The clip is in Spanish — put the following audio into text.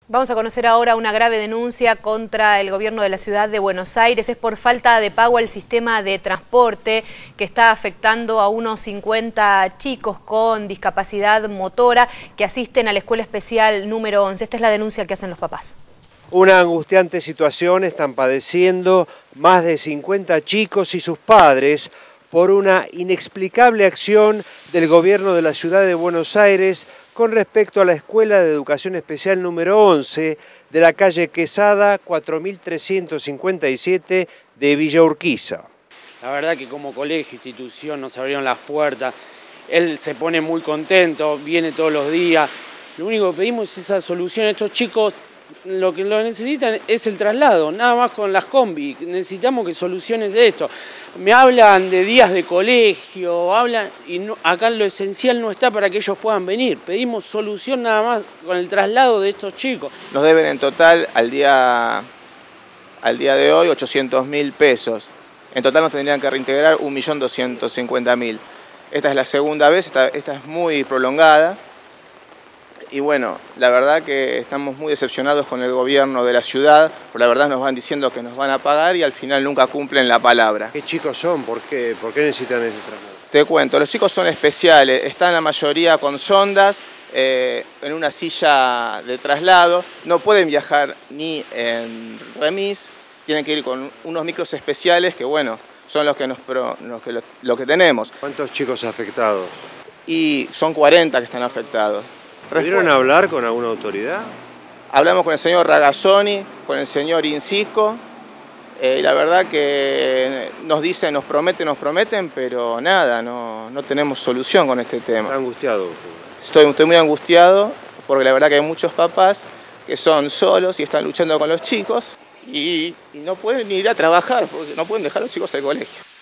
Vamos a conocer ahora una grave denuncia contra el gobierno de la ciudad de Buenos Aires. Es por falta de pago al sistema de transporte que está afectando a unos 50 chicos con discapacidad motora que asisten a la escuela especial número 11. Esta es la denuncia que hacen los papás. Una angustiante situación están padeciendo más de 50 chicos y sus padres por una inexplicable acción del gobierno de la ciudad de Buenos Aires con respecto a la Escuela de Educación Especial número 11 de la calle Quesada 4357 de Villa Urquiza. La verdad que como colegio, institución, nos abrieron las puertas. Él se pone muy contento, viene todos los días. Lo único que pedimos es esa solución. Estos chicos lo que necesitan es el traslado, nada más con las combi. Necesitamos que soluciones esto. Me hablan de días de colegio, y no, acá lo esencial no está para que ellos puedan venir. Pedimos solución nada más con el traslado de estos chicos. Nos deben en total al día de hoy 800.000 pesos. En total nos tendrían que reintegrar 1.250.000. Esta es la segunda vez, esta es muy prolongada. Y bueno, la verdad que estamos muy decepcionados con el gobierno de la ciudad, porque la verdad nos van diciendo que nos van a pagar y al final nunca cumplen la palabra. ¿Qué chicos son? ¿Por qué necesitan ese traslado? Te cuento, los chicos son especiales, están la mayoría con sondas, en una silla de traslado, no pueden viajar ni en remis, tienen que ir con unos micros especiales que bueno, son los que lo que tenemos. ¿Cuántos chicos afectados? Y son 40 que están afectados. ¿Pudieron hablar con alguna autoridad? Hablamos con el señor Ragazzoni, con el señor Incisco, y la verdad que nos dicen, nos prometen, pero nada, no tenemos solución con este tema. ¿Está angustiado? Estoy muy angustiado, porque la verdad que hay muchos papás que son solos y están luchando con los chicos, y no pueden ir a trabajar, porque no pueden dejar a los chicos al colegio.